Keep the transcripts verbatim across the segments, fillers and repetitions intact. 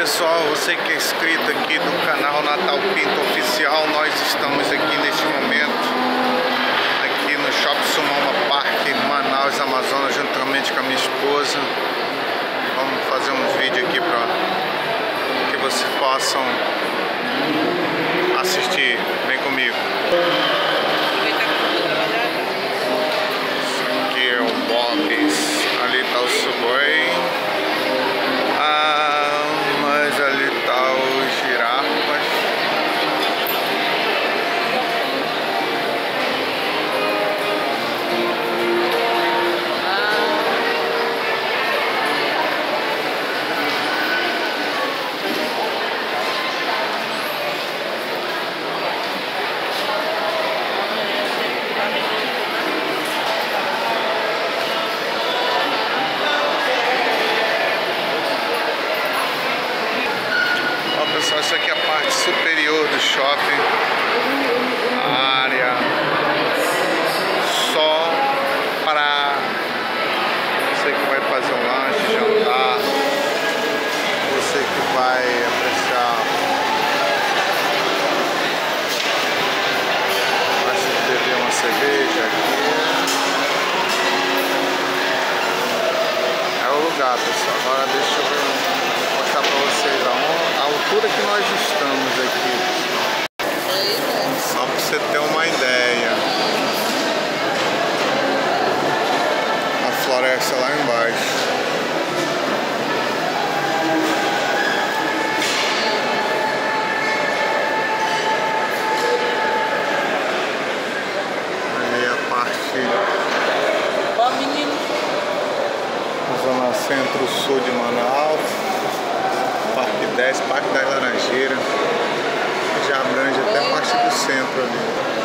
pessoal, você que é inscrito aqui do canal Natal Pinto Oficial, nós estamos aqui neste momento aqui no Shopping Sumoma Park, Manaus, Amazonas, juntamente com a minha esposa. Vamos fazer um vídeo aqui para que vocês possam assistir. Vem comigo. Isso aqui é o Bob's, ali está o Subway. Pessoal, isso aqui é a parte superior do shopping, a área só para você que vai fazer um lanche, jantar, você que vai apreciar, vai se beber uma cerveja aqui. É o lugar, pessoal. Agora deixa eu mostrar para vocês aonde. A altura que nós estamos aqui, só para você ter uma ideia. A floresta lá embaixo. Ali a parte zona centro-sul de Manaus. Parque dez, Parque das Laranjeiras, já abrange até a parte do centro ali.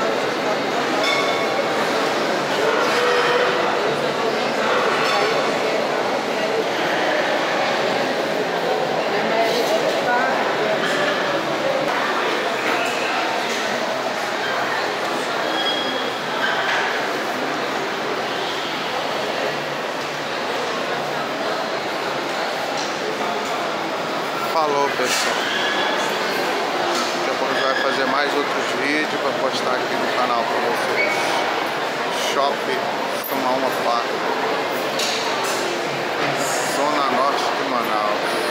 Falou, pessoal. Daqui a pouco a gente vai fazer mais outros vídeos para postar aqui no canal para vocês. Shopping Sumoma Park, zona norte de Manaus.